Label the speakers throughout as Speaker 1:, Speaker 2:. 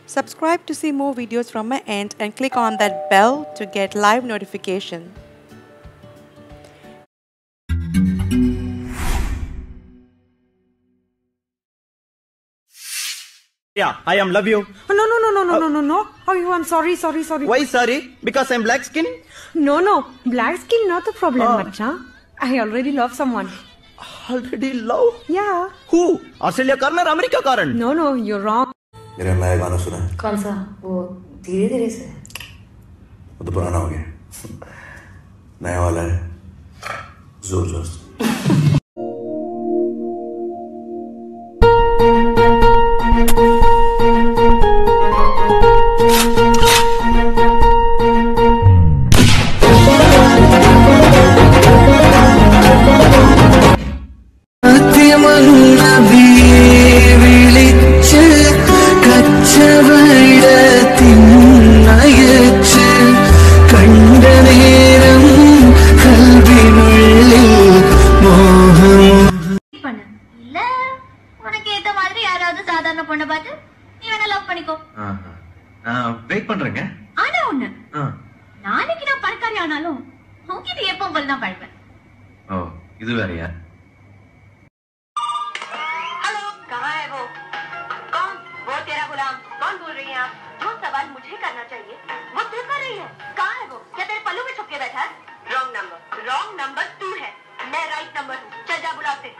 Speaker 1: Subscribe to see more videos from my end and click on that bell to get live notification.
Speaker 2: Yeah, I am love you.
Speaker 3: No. Oh, you, I'm sorry.
Speaker 2: Why sorry? Because I'm black skin?
Speaker 3: No. Black skin not the problem, Bacha. I already love someone.
Speaker 2: Already love?
Speaker 3: Yeah.
Speaker 2: Who? Australia कारण और America कारण?
Speaker 3: No, you're wrong.
Speaker 4: मेरा नया गाना सुना है?
Speaker 5: कौन सा? वो धीरे धीरे से?
Speaker 4: वो तो पुराना हो गया। नया वाला है, जोर जोर से।
Speaker 2: வெயிட் பண்றேங்க.
Speaker 5: ஆனா ஒண்ணு, நாளைக்கு நான் பணக்காரி ஆனாலும் உங்ககிட்ட எப்போ தான் பழப்பேன்.
Speaker 2: ஓ, இது வேறயா?
Speaker 5: हेलो, कहाँ है वो? कौन? वो तेरा गुलाम? कौन बोल रही हैं आप? जो सवाल मुझे करना चाहिए वो तू कर रही है। कहाँ है वो? क्या तेरे पल्लू में छुप के बैठा है? रॉन्ग नंबर तू है, मैं राइट नंबर हूँ। चल जा बुला से।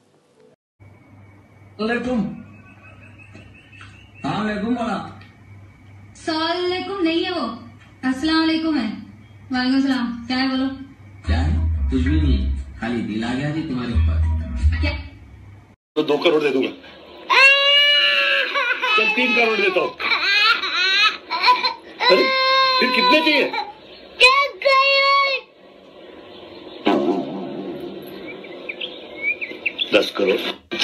Speaker 6: सलाम नहीं है वो, अस्सलाम वालेकुम है। वालेकुम सलाम। क्या है बोलो?
Speaker 7: क्या है? कुछ भी नहीं, खाली दिल आ गया जी तुम्हारे ऊपर।
Speaker 6: क्या?
Speaker 8: तो 2 करोड़ दे दूंगा। चल 3 करोड़ देता हूँ। अरे फिर कितने चाहिए? 10 करोड़।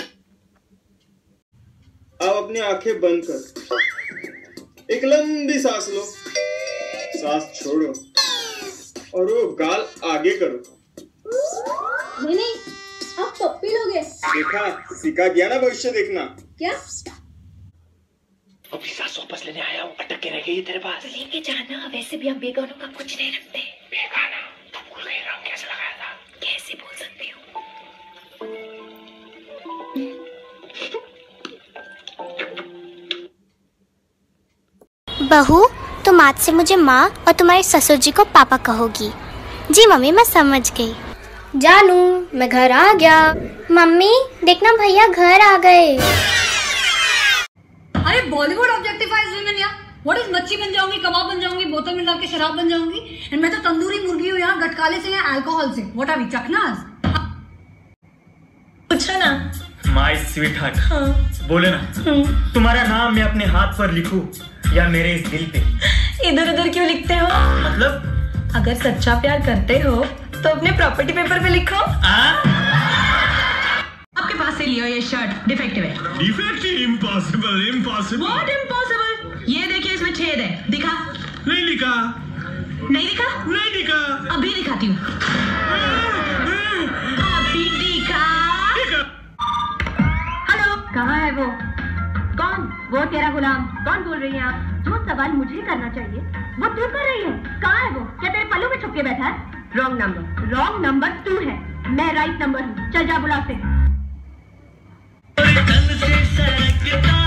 Speaker 9: अब अपनी आंखें बंद कर, एक लंबी सांस लो, सांस छोड़ो और वो गाल आगे करो।
Speaker 6: नहीं, आप पप्पी लोगे।
Speaker 9: देखा, सिखा गया ना भविष्य देखना।
Speaker 6: क्या?
Speaker 8: अभी सास वापस लेने आया हूँ, अटक के रह गई तेरे पास।
Speaker 5: लेके जाना, वैसे भी हम बेगानों का कुछ नहीं रखते।
Speaker 8: बेगाना? तू भूल गई रंग कैसे लगाया था?
Speaker 5: कैसे भूल सकती हूँ?
Speaker 10: बहू, तुम आज से मुझे माँ और तुम्हारे ससुर जी को पापा कहोगी। जी मम्मी, मैं समझ गई। जानू, मैं घर आ गया। मम्मी देखना, भैया घर आ गए।
Speaker 6: अरे बॉलीवुड ऑब्जेक्टिफाइज विमेन यार। व्हाट इज मच्छी बन जाऊंगी, कबाब बन जाऊंगी, बोतल में डाल के शराब बन जाऊंगी। एंड मैं तो तंदूरी मुर्गी हूँ यहाँ, गटकाले से या अल्कोहल से। व्हाट आर वी, चखनास?
Speaker 5: पूछो ना।
Speaker 11: माय स्वीट हार्ट, बोले ना, तुम्हारा नाम मैं अपने हाथ पर लिखूं या मेरे इस दिल पे?
Speaker 5: इधर उधर क्यों लिखते हो?
Speaker 11: मतलब
Speaker 5: अगर सच्चा प्यार करते हो तो अपने प्रॉपर्टी पेपर पे लिखो।
Speaker 6: आपके पास से लियो ये शर्ट, डिफेक्टिव है।
Speaker 8: डिफेक्टिव? इम्पॉसिबल।
Speaker 6: What impossible? ये देखिए, इसमें छेद है। दिखा?
Speaker 8: नहीं दिखा।
Speaker 6: नहीं दिखा? अभी दिखाती हूँ। अभी दिखा। हेलो, कहाँ है वो? कौन? वो तेरा गुलाम? कौन बोल रही हैं आप? जो सवाल मुझे करना चाहिए वो तू कर रही है। कहाँ है वो? क्या तेरे पल्लू में छुप के बैठा है? रॉन्ग नंबर तू है, मैं राइट नंबर हूँ। चल जा बुला से।